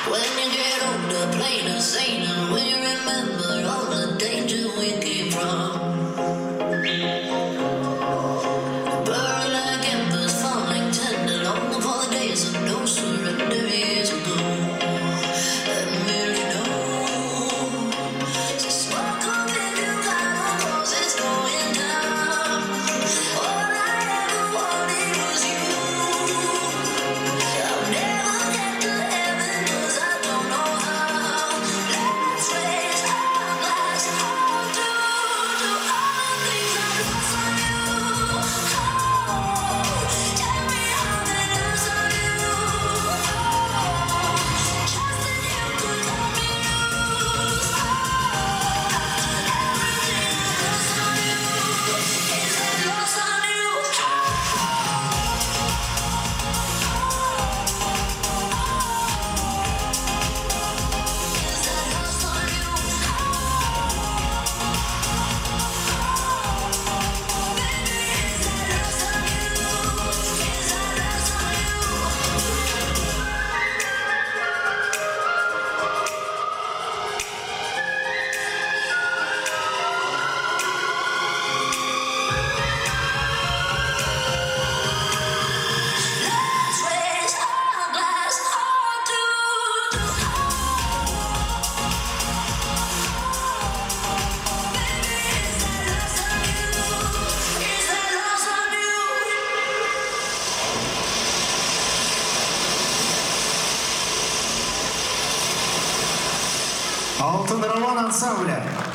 When you get older, plainer, saner, will you remember all the danger we came from? Burning like embers, falling tender, long for the days of no surrender years ago. And will you know? So smoke on if you got on, 'cause it's going down. All I ever wanted was you. I'll never get to heaven 'cause I don't know how. Let's raise our glass all to all the things I lost on you. Oh, tell me how they lose on you. Oh, trusting you could help me lose. Oh, everything I lost on you. Is that lost on you? Is that lost on you? Baby, is that lost on you? Is that lost on Let's raise our glass all to Baby, is that lost on you? Is that lost on you? Алтын Роман ансамблі.